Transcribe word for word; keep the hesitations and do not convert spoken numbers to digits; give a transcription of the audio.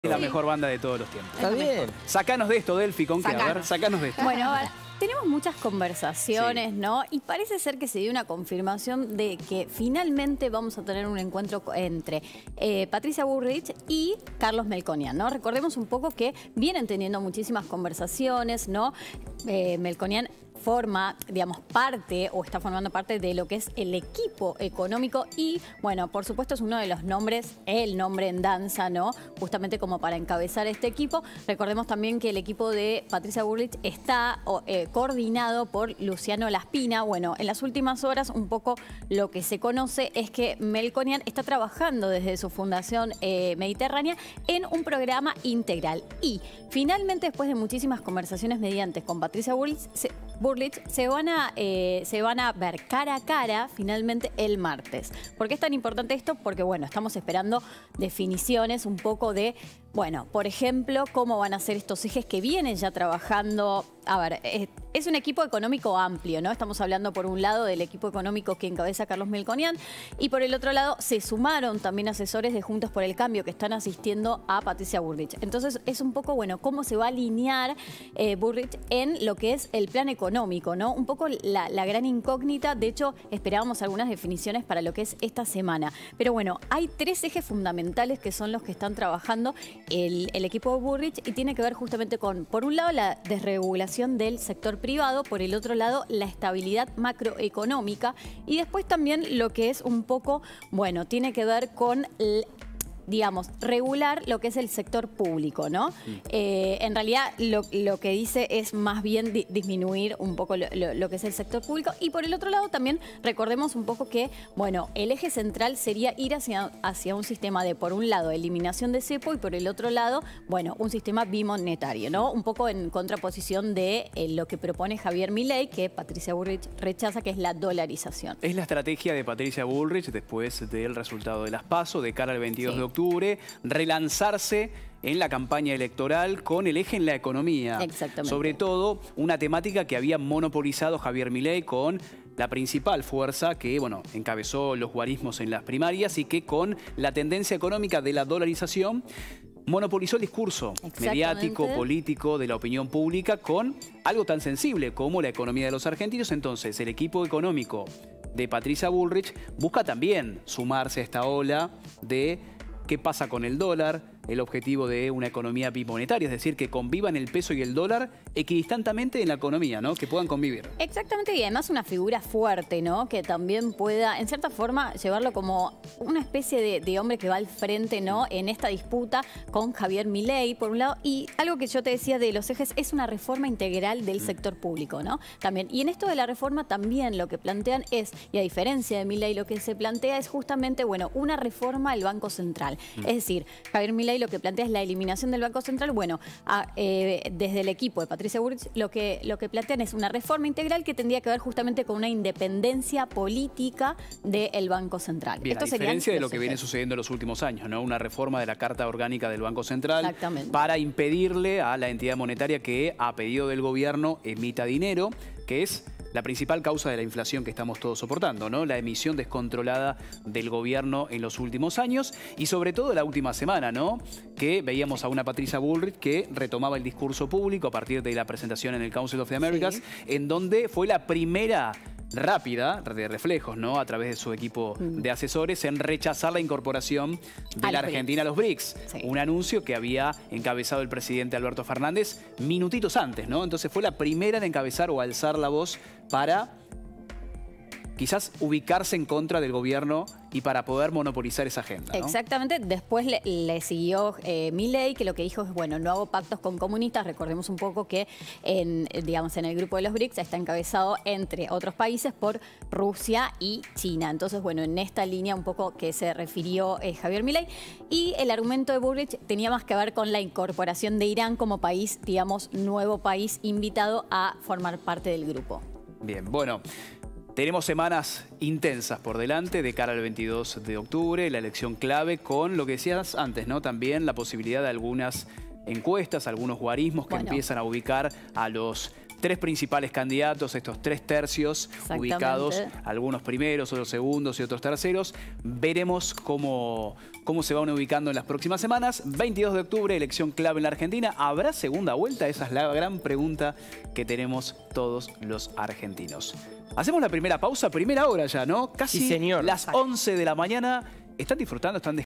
La mejor banda de todos los tiempos. Está bien. Sacanos de esto, Delphi, ¿con qué? A ver, sacanos de esto. Bueno, a ver, tenemos muchas conversaciones, sí, ¿no? Y parece ser que se dio una confirmación de que finalmente vamos a tener un encuentro entre eh, Patricia Bullrich y Carlos Melconian, ¿no? Recordemos un poco que vienen teniendo muchísimas conversaciones, ¿no? Eh, Melconian forma, digamos, parte o está formando parte de lo que es el equipo económico y, bueno, por supuesto es uno de los nombres, el nombre en danza, ¿no? Justamente como para encabezar este equipo. Recordemos también que el equipo de Patricia Bullrich está eh, coordinado por Luciano Laspina. Bueno, en las últimas horas un poco lo que se conoce es que Melconian está trabajando desde su fundación eh, Mediterránea en un programa integral y finalmente después de muchísimas conversaciones mediante con Patricia Bullrich se, Bullrich, se, van a, eh, se van a ver cara a cara finalmente el martes. ¿Por qué es tan importante esto? Porque, bueno, estamos esperando definiciones un poco de, bueno, por ejemplo, cómo van a ser estos ejes que vienen ya trabajando. A ver, es, es un equipo económico amplio, ¿no? Estamos hablando por un lado del equipo económico que encabeza Carlos Melconian y por el otro lado se sumaron también asesores de Juntos por el Cambio que están asistiendo a Patricia Bullrich. Entonces es un poco, bueno, cómo se va a alinear eh, Bullrich en lo que es el plan económico, ¿no? Un poco la, la gran incógnita. De hecho, esperábamos algunas definiciones para lo que es esta semana. Pero bueno, hay tres ejes fundamentales que son los que están trabajando el, el equipo de Bullrich y tiene que ver justamente con, por un lado, la desregulación del sector privado, por el otro lado, la estabilidad macroeconómica y después también lo que es un poco, bueno, tiene que ver con el, digamos, regular lo que es el sector público, ¿no? Mm. Eh, en realidad lo, lo que dice es más bien di disminuir un poco lo, lo, lo que es el sector público y por el otro lado también recordemos un poco que, bueno, el eje central sería ir hacia, hacia un sistema de, por un lado, eliminación de cepo y por el otro lado, bueno, un sistema bimonetario, ¿no? Un poco en contraposición de eh, lo que propone Javier Milei, que Patricia Bullrich rechaza, que es la dolarización. Es la estrategia de Patricia Bullrich después del resultado de las PASO, de cara al veintidós sí. de octubre. Relanzarse en la campaña electoral con el eje en la economía. Exactamente. Sobre todo una temática que había monopolizado Javier Milei con la principal fuerza que, bueno, encabezó los guarismos en las primarias y que con la tendencia económica de la dolarización monopolizó el discurso mediático, político, de la opinión pública con algo tan sensible como la economía de los argentinos. Entonces, el equipo económico de Patricia Bullrich busca también sumarse a esta ola de qué pasa con el dólar, el objetivo de una economía bimonetaria, es decir, que convivan el peso y el dólar equidistantemente en la economía, ¿no? Que puedan convivir. Exactamente, y además una figura fuerte, ¿no? Que también pueda, en cierta forma, llevarlo como una especie de, de hombre que va al frente, ¿no? En esta disputa con Javier Milei, por un lado, y algo que yo te decía de los ejes es una reforma integral del sector público, ¿no? También, y en esto de la reforma también lo que plantean es, y a diferencia de Milei, lo que se plantea es justamente, bueno, una reforma al Banco Central. Mm. Es decir, Javier Milei lo que plantea es la eliminación del Banco Central. Bueno, a, eh, desde el equipo de Patricia Bullrich lo que, lo que plantean es una reforma integral que tendría que ver justamente con una independencia política del Banco Central. Bien, Esto a diferencia de lo que viene sucediendo en los últimos años, ¿no? Una reforma de la Carta Orgánica del Banco Central para impedirle a la entidad monetaria que, a pedido del gobierno, emita dinero, que es la principal causa de la inflación que estamos todos soportando, ¿no? La emisión descontrolada del gobierno en los últimos años y sobre todo la última semana, ¿no? Que veíamos a una Patricia Bullrich que retomaba el discurso público a partir de la presentación en el Council of the Americas, sí, en donde fue la primera rápida, de reflejos, ¿no? A través de su equipo de asesores, en rechazar la incorporación de a la Argentina a los BRICS. Sí. Un anuncio que había encabezado el presidente Alberto Fernández minutitos antes, ¿no? Entonces fue la primera en encabezar o alzar la voz para quizás ubicarse en contra del gobierno y para poder monopolizar esa agenda, ¿no? Exactamente. Después le, le siguió eh, Milei, que lo que dijo es, bueno, no hago pactos con comunistas. Recordemos un poco que, en, digamos, en el grupo de los BRICS está encabezado, entre otros países, por Rusia y China. Entonces, bueno, en esta línea un poco que se refirió eh, Javier Milei. Y el argumento de Bullrich tenía más que ver con la incorporación de Irán como país, digamos, nuevo país invitado a formar parte del grupo. Bien, bueno. Tenemos semanas intensas por delante de cara al veintidós de octubre, la elección clave con lo que decías antes, ¿no? También la posibilidad de algunas encuestas, algunos guarismos que bueno. empiezan a ubicar a los tres principales candidatos, estos tres tercios ubicados, algunos primeros, otros segundos y otros terceros. Veremos cómo, cómo se van ubicando en las próximas semanas. veintidós de octubre, elección clave en la Argentina. ¿Habrá segunda vuelta? Esa es la gran pregunta que tenemos todos los argentinos. Hacemos la primera pausa, primera hora ya, ¿no? Casi sí, señor. las once de la mañana. ¿Están disfrutando? ¿Están descansando?